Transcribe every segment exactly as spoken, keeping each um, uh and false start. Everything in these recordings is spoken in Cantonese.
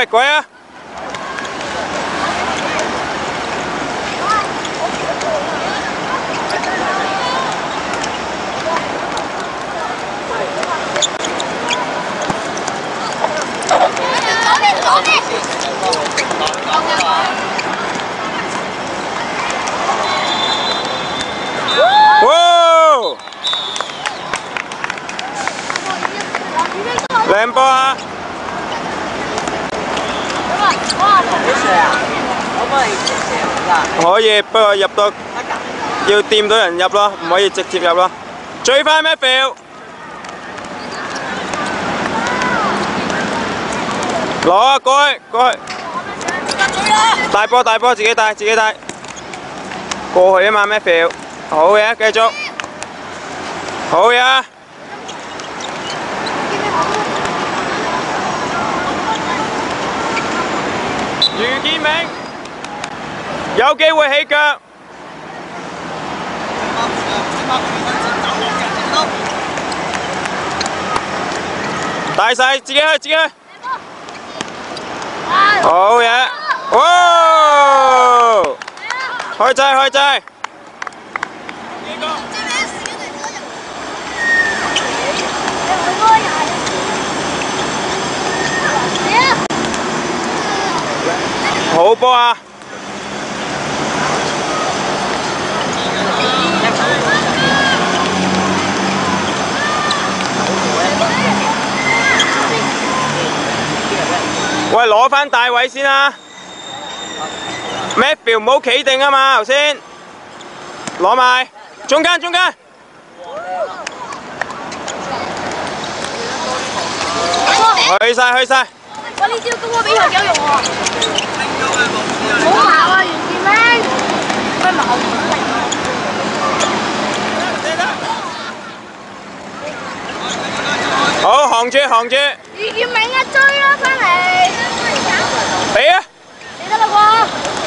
過啊！哇！靚波啊！ 可以，不過入到要掂到人入咯，唔可以直接入咯。最快咩 feel？ 攞啊，過去過去。大波大波，自己帶自己帶。過去啊嘛咩 feel？ 好嘢，繼續。好嘢。 余建明有機會起腳，大勢自己去自己去，好嘢！哇！開掣開掣！好波啊！喂，攞返大位先啦 ！Matthew 唔好企定啊嘛，頭先攞埋中間中間。去晒去晒。我呢招公開比賽幾有用喎！ 好矛啊，袁建明！咩矛？好，行住行住。袁建明啊，追啦，翻嚟！俾啊！你得啦喎！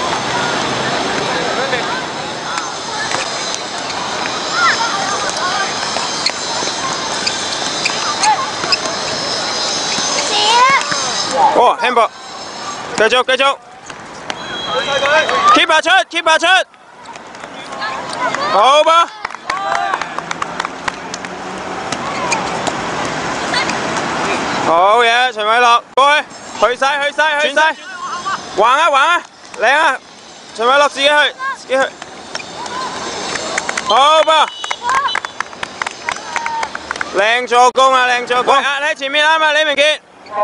哦 ，handball， 繼續繼續。 keep 下出 ，keep 下出，好吧。好嘢，陳偉樂，過去，去晒去晒去晒，橫啊橫啊，靚啊！陳偉樂自己去，自己去，好吧。靚助攻啊，靚助攻，壓喺前面啱啊，李明傑。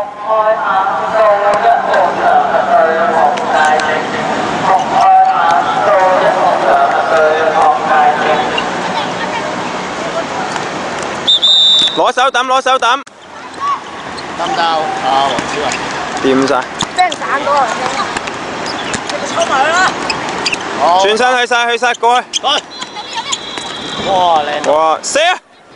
攞手抌，攞手抌，抌到啊！黃子雲掂晒，真係散咗啊！抽埋佢啦！轉身去晒，去晒，過去。哇！靚！哇！射啊！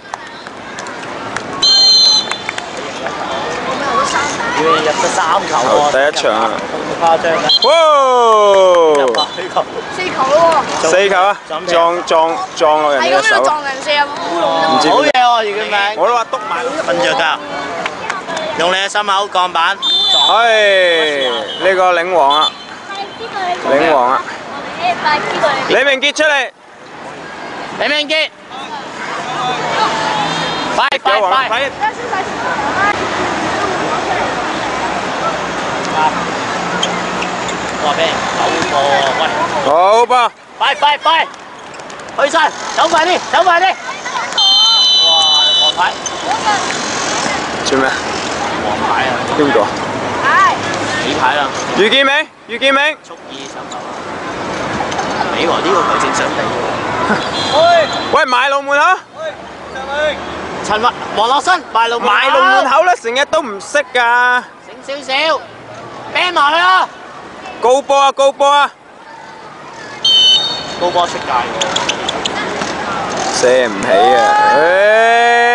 要入咗三球喎！第一場啊，咁誇張啊！哇！入啊！四球，四球咯喎！四球啊！撞撞撞落人哋嘅手。撞人射啊！唔知好嘢喎，余建明！我都話篤埋。瞓着覺，用你嘅心口鋼板。唉，呢個領王啊！領王啊！李明傑出嚟！李明傑！快快快！ 話俾人走過喂，好吧，快快快，去晒，走快啲，走快啲。哇，黃牌！做咩？黃牌啊！邊個？牌。幾牌啦？余建明，余建明。蓄意手球。你話呢個佢正常地喎。喂，賣路門口。陳華、黃樂新賣路賣路門口咧，成日都唔識㗎。醒少少。 啤埋佢啊！高波啊！高波啊！高波出界喎，射唔起啊！